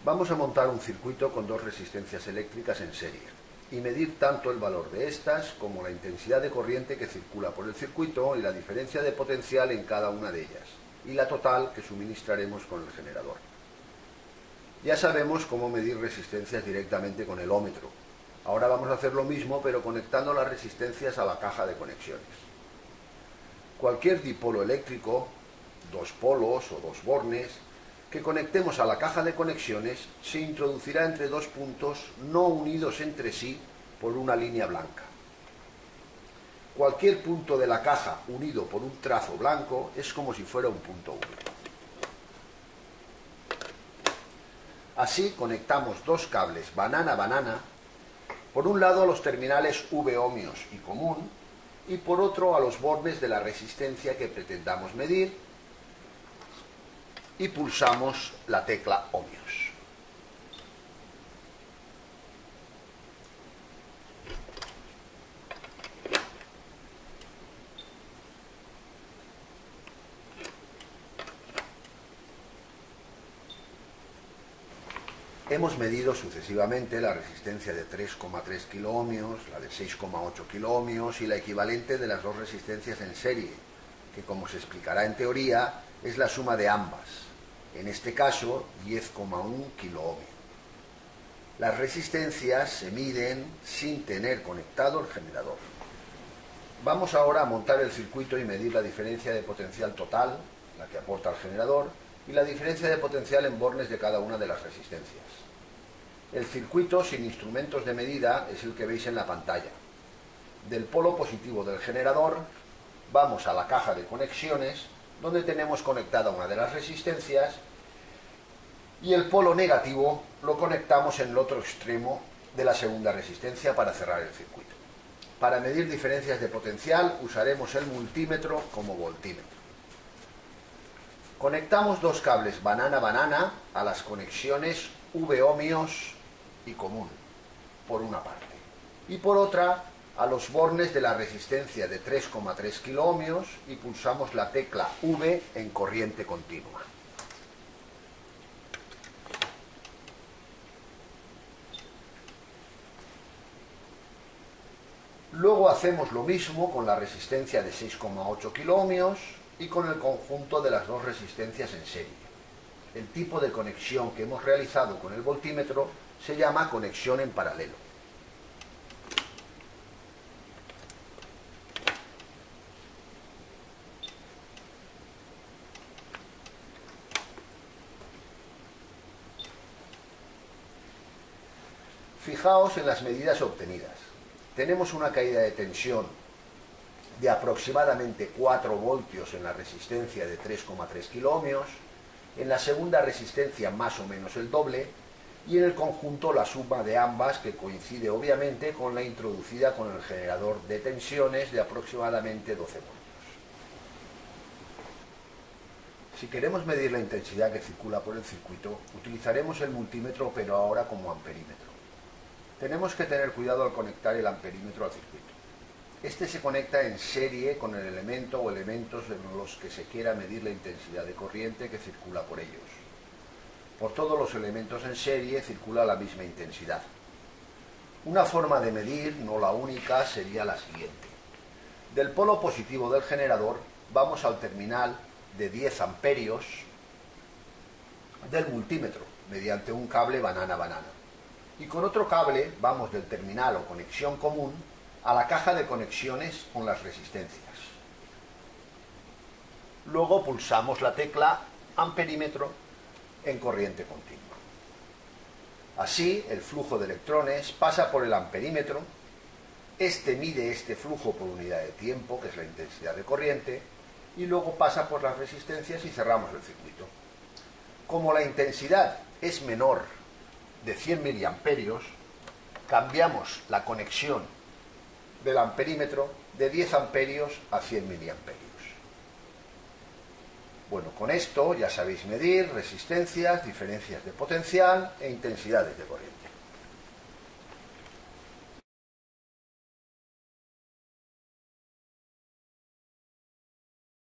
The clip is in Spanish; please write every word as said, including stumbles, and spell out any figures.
Vamos a montar un circuito con dos resistencias eléctricas en serie y medir tanto el valor de estas como la intensidad de corriente que circula por el circuito y la diferencia de potencial en cada una de ellas, y la total que suministraremos con el generador. Ya sabemos cómo medir resistencias directamente con el ómetro. Ahora vamos a hacer lo mismo, pero conectando las resistencias a la caja de conexiones. Cualquier dipolo eléctrico, dos polos o dos bornes, que conectemos a la caja de conexiones se introducirá entre dos puntos no unidos entre sí por una línea blanca. Cualquier punto de la caja unido por un trazo blanco es como si fuera un punto único. Así conectamos dos cables banana-banana, por un lado a los terminales V ohmios y común, y por otro a los bornes de la resistencia que pretendamos medir, y pulsamos la tecla ohmios. Hemos medido sucesivamente la resistencia de tres coma tres kiloohmios, la de seis coma ocho kiloohmios y la equivalente de las dos resistencias en serie, que como se explicará en teoría, es la suma de ambas, en este caso diez coma uno kiloohmios. Las resistencias se miden sin tener conectado el generador. Vamos ahora a montar el circuito y medir la diferencia de potencial total, la que aporta el generador, y la diferencia de potencial en bornes de cada una de las resistencias. El circuito sin instrumentos de medida es el que veis en la pantalla. Del polo positivo del generador vamos a la caja de conexiones, donde tenemos conectada una de las resistencias, y el polo negativo lo conectamos en el otro extremo de la segunda resistencia para cerrar el circuito. Para medir diferencias de potencial usaremos el multímetro como voltímetro. Conectamos dos cables banana-banana a las conexiones V ohmios y común, por una parte, y por otra a los bornes de la resistencia de tres coma tres kiloohmios y pulsamos la tecla V en corriente continua. Luego hacemos lo mismo con la resistencia de seis coma ocho kiloohmios y con el conjunto de las dos resistencias en serie. El tipo de conexión que hemos realizado con el voltímetro se llama conexión en paralelo. Fijaos en las medidas obtenidas. Tenemos una caída de tensión de aproximadamente cuatro voltios en la resistencia de tres coma tres kiloohmios, en la segunda resistencia más o menos el doble, y en el conjunto la suma de ambas, que coincide obviamente con la introducida con el generador de tensiones de aproximadamente doce voltios. Si queremos medir la intensidad que circula por el circuito, utilizaremos el multímetro, pero ahora como amperímetro. Tenemos que tener cuidado al conectar el amperímetro al circuito. Este se conecta en serie con el elemento o elementos en los que se quiera medir la intensidad de corriente que circula por ellos. Por todos los elementos en serie circula la misma intensidad. Una forma de medir, no la única, sería la siguiente. Del polo positivo del generador vamos al terminal de diez amperios del multímetro mediante un cable banana-banana. Y con otro cable vamos del terminal o conexión común a la caja de conexiones con las resistencias. Luego pulsamos la tecla amperímetro en corriente continua. Así, el flujo de electrones pasa por el amperímetro, este mide este flujo por unidad de tiempo, que es la intensidad de corriente, y luego pasa por las resistencias y cerramos el circuito. Como la intensidad es menor de cien miliamperios, cambiamos la conexión del amperímetro de diez amperios a cien miliamperios. Bueno, con esto ya sabéis medir resistencias, diferencias de potencial e intensidades de corriente.